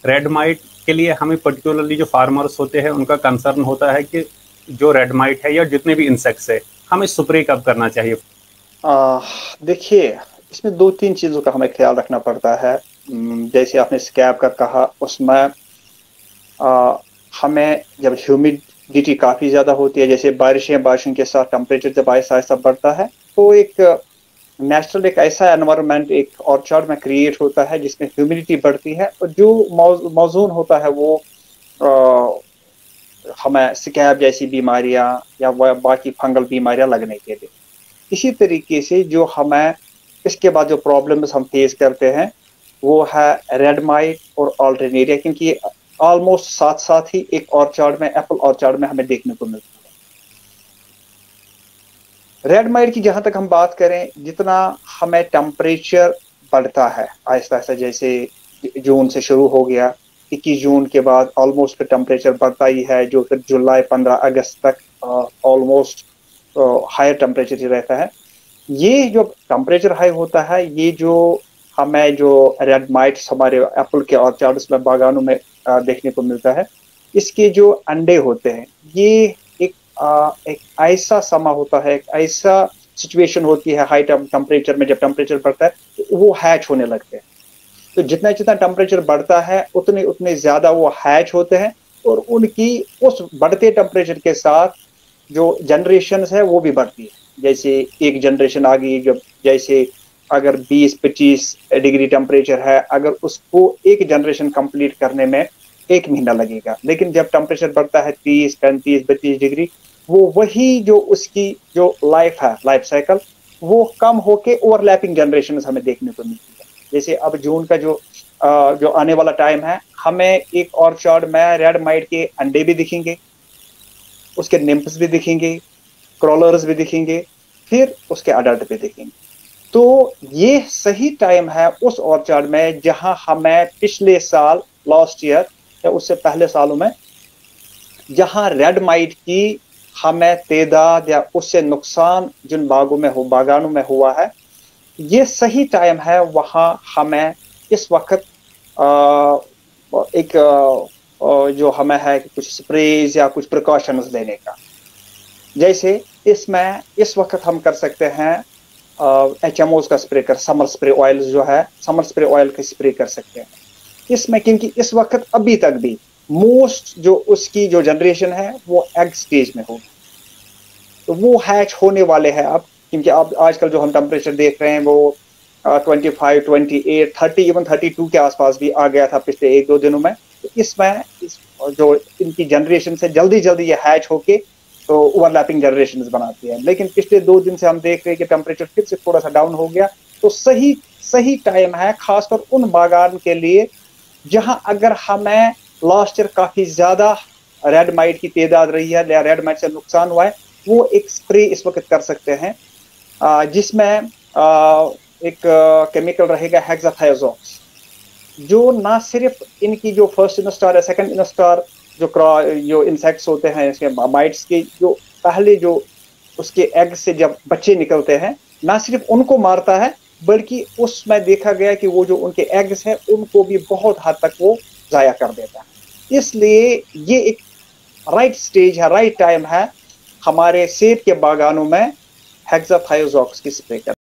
Red might के लिए हमें पर्टिकुलरली जो फार्मर्स होते हैं उनका कंसर्न होता है कि जो रेड माइट है या जितने भी इंसेक्ट्स है हमें स्प्रे कब करना चाहिए? आ, देखिए, इसमें दो तीन चीजों का हमें ख्याल रखना पड़ता है। जैसे आपने स्कैब का कहा, उसमें आ, हमें जब ह्यूमिडिटी काफी ज्यादा होती है, जैसे बारिशों के साथ टेम्परेचर जब आहिस्ता आहिस्ता बढ़ता है, तो एक नेचुरल एक ऐसा एनवायरनमेंट एक ऑर्चर्ड में क्रिएट होता है जिसमें ह्यूमिडिटी बढ़ती है, और जो मौजून होता है वो हमें स्कैब जैसी बीमारियां या बाकी फंगल बीमारियां लगने के लिए। इसी तरीके से जो हमें इसके बाद जो प्रॉब्लम्स हम फेस करते हैं वो है रेड माइट और ऑल्टरनेरिया, क्योंकि ये ऑलमोस्ट साथ साथ ही एक ऑर्चार्ड में, एप्पल ऑर्चार्ड में हमें देखने को मिलती है। रेड माइट की जहां तक हम बात करें, जितना हमें टेम्परेचर बढ़ता है आहिस्ता आहिस्ता, जैसे जून से शुरू हो गया, 21 जून के बाद ऑलमोस्ट फिर टेम्परेचर बढ़ता ही है, जो फिर जुलाई 15 अगस्त तक ऑलमोस्ट हायर टेम्परेचर ही रहता है। ये जो टेम्परेचर हाई होता है, ये जो हमें जो रेड माइट्स हमारे एप्पल के ऑर्चार्ड्स में, बागानों में देखने को मिलता है, इसके जो अंडे होते हैं, ये एक एक ऐसा समा होता है, एक ऐसा सिचुएशन होती है हाई टेम्परेचर में, जब टेम्परेचर बढ़ता है तो वो हैच होने लगते हैं। तो जितना जितना टेम्परेचर बढ़ता है उतने उतने ज्यादा वो हैच होते हैं, और उनकी उस बढ़ते टेम्परेचर के साथ जो जनरेशन है वो भी बढ़ती है। जैसे एक जनरेशन आ गई, जब जैसे अगर 20-25 डिग्री टेम्परेचर है, अगर उसको एक जनरेशन कंप्लीट करने में 1 महीना लगेगा, लेकिन जब टेम्परेचर बढ़ता है 30, 35, 32 डिग्री, वो वही जो उसकी जो लाइफ है, लाइफ साइकिल, वो कम होके ओवरलैपिंग जनरेशन हमें देखने को मिलती है। जैसे अब जून का जो आने वाला टाइम है, हमें एक ऑर्चार्ड में रेड माइट के अंडे भी दिखेंगे, उसके निम्प्स भी दिखेंगे, क्रॉलर्स भी दिखेंगे, फिर उसके अडल्ट भी दिखेंगे। तो ये सही टाइम है उस ऑर्चार्ड में जहां हमें पिछले साल, लास्ट ईयर या उससे पहले सालों में, जहां रेड माइट की हमें तादाद या उससे नुकसान जिन बागों में हो, बागानों में हुआ है, ये सही टाइम है वहां हमें इस वक्त एक जो हमें है कि कुछ स्प्रेज या कुछ प्रिकॉशंस लेने का। जैसे इसमें इस वक्त हम कर सकते हैं HMOs का स्प्रे कर, समर स्प्रे ऑयल जो है, समर स्प्रे ऑयल का स्प्रे कर सकते हैं इसमें, क्योंकि इस वक्त अभी तक भी मोस्ट जो उसकी जो जनरेशन है वो एग स्टेज में होगी, तो वो हैच होने वाले हैं अब। क्योंकि अब आजकल जो हम टेम्परेचर देख रहे हैं वो 25, 28, 30, इवन 32 के आसपास भी आ गया था पिछले 1-2 दिनों में। तो इसमें जो इनकी जनरेशन से जल्दी जल्दी ये हैच होके तो ओवरलैपिंग जनरेशन बनाती है, लेकिन पिछले 2 दिन से हम देख रहे हैं कि टेम्परेचर फिर से थोड़ा सा डाउन हो गया। तो सही सही टाइम है खासकर उन बागान के लिए जहां अगर हमें लास्ट ईयर काफी ज्यादा रेड माइट की तादाद रही है या रेड माइट से नुकसान हुआ है, वो एक स्प्रे इस वक्त कर सकते हैं, जिसमें एक केमिकल रहेगा हेक्साथायोजॉक्स, जो ना सिर्फ इनकी जो फर्स्ट इनस्टार या सेकंड इनस्टार जो इंसेक्ट्स होते हैं, इसके माइट्स के जो पहले जो उसके एग से जब बच्चे निकलते हैं, ना सिर्फ उनको मारता है, बल्कि उसमें देखा गया कि वो जो उनके एग्स हैं उनको भी बहुत हद तक वो जाया कर देता है। इसलिए ये एक राइट स्टेज है, राइट टाइम है हमारे सेब के बागानों में हेक्साथायोजॉक्स की स्प्रे करना।